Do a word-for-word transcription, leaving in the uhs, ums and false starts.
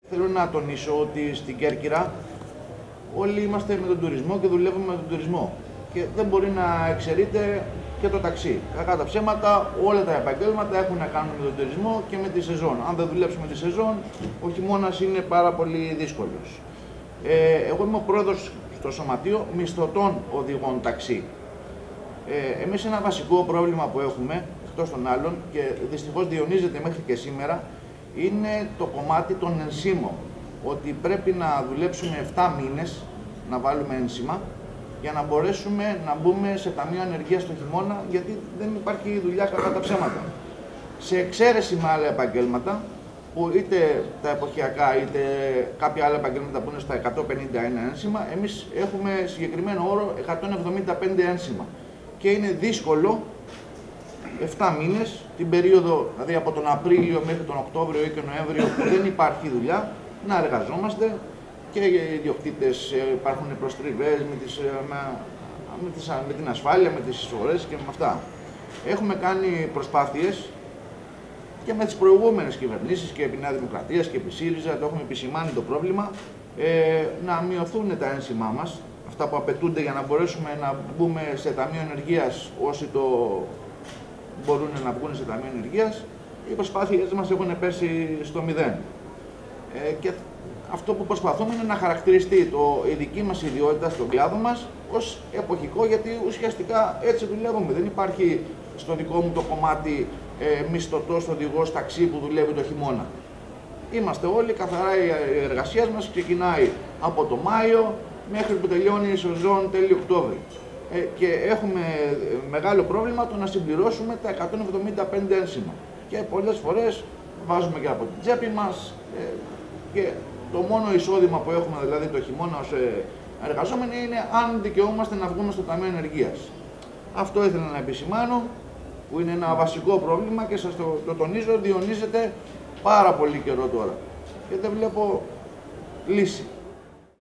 Θέλω να τονίσω ότι στην Κέρκυρα όλοι είμαστε με τον τουρισμό και δουλεύουμε με τον τουρισμό και δεν μπορεί να εξαιρείται και το ταξί. Κακά τα ψέματα, όλα τα επαγγέλματα έχουν να κάνουν με τον τουρισμό και με τη σεζόν. Αν δεν δουλέψουμε τη σεζόν, ο χειμώνας είναι πάρα πολύ δύσκολος. Ε, εγώ είμαι ο πρόεδρος στο Σωματείο Μισθωτών Οδηγών Ταξί. Ε, εμείς ένα βασικό πρόβλημα που έχουμε, εκτός των άλλων, και δυστυχώς διονύζεται μέχρι και σήμερα, είναι το κομμάτι των ενσύμων. Ότι πρέπει να δουλέψουμε επτά μήνες, να βάλουμε ένσημα, για να μπορέσουμε να μπούμε σε ταμείο ανεργίας το χειμώνα, γιατί δεν υπάρχει δουλειά κατά τα ψέματα. Σε εξαίρεση με άλλα επαγγέλματα, που είτε τα εποχιακά είτε κάποια άλλα επαγγέλματα που είναι στα εκατόν πενήντα ένα ένσημα, εμείς έχουμε συγκεκριμένο όρο εκατόν εβδομήντα πέντε ένσημα. Και είναι δύσκολο επτά μήνες, την περίοδο δηλαδή από τον Απρίλιο μέχρι τον Οκτώβριο ή και Νοέμβριο που δεν υπάρχει δουλειά, να εργαζόμαστε και οι ιδιοκτήτες υπάρχουν προστριβές με, τις, με, με, τις, με την ασφάλεια, με τις εισφορές και με αυτά. Έχουμε κάνει προσπάθειες και με τις προηγούμενες κυβερνήσεις και επί Νέα Δημοκρατίας και επί ΣΥΡΙΖΑ, το έχουμε επισημάνει το πρόβλημα, ε, να μειωθούν τα ένσημά μας, αυτά που απαιτούνται για να μπορέσουμε να μπούμε σε ταμείο ενεργείας όσοι το μπορούν να βγουν σε ταμείο ενεργείας. Οι προσπάθειες μας έχουν πέσει στο μηδέν. Ε, και αυτό που προσπαθούμε είναι να χαρακτηριστεί το, η δική μας ιδιότητα στον κλάδο μας ως εποχικό, γιατί ουσιαστικά έτσι δουλεύουμε. Δεν υπάρχει στο δικό μου το κομμάτι ε, μισθωτός οδηγός ταξί που δουλεύει το χειμώνα. Είμαστε όλοι καθαρά, η εργασία μας ξεκινάει από το Μάιο μέχρι που τελειώνει η σεζόν τέλη Οκτώβρη. Ε, και έχουμε μεγάλο πρόβλημα το να συμπληρώσουμε τα εκατόν εβδομήντα πέντε ένσημα. Και πολλές φορές βάζουμε και από την τσέπη μας ε, και το μόνο εισόδημα που έχουμε δηλαδή το χειμώνα ως εργαζόμενοι είναι αν δικαιούμαστε να βγούμε στο Ταμείο Ενεργείας. Αυτό ήθελα να επισημάνω, που είναι ένα βασικό πρόβλημα και σας το, το τονίζω, διονύζεται πάρα πολύ καιρό τώρα και δεν βλέπω λύση.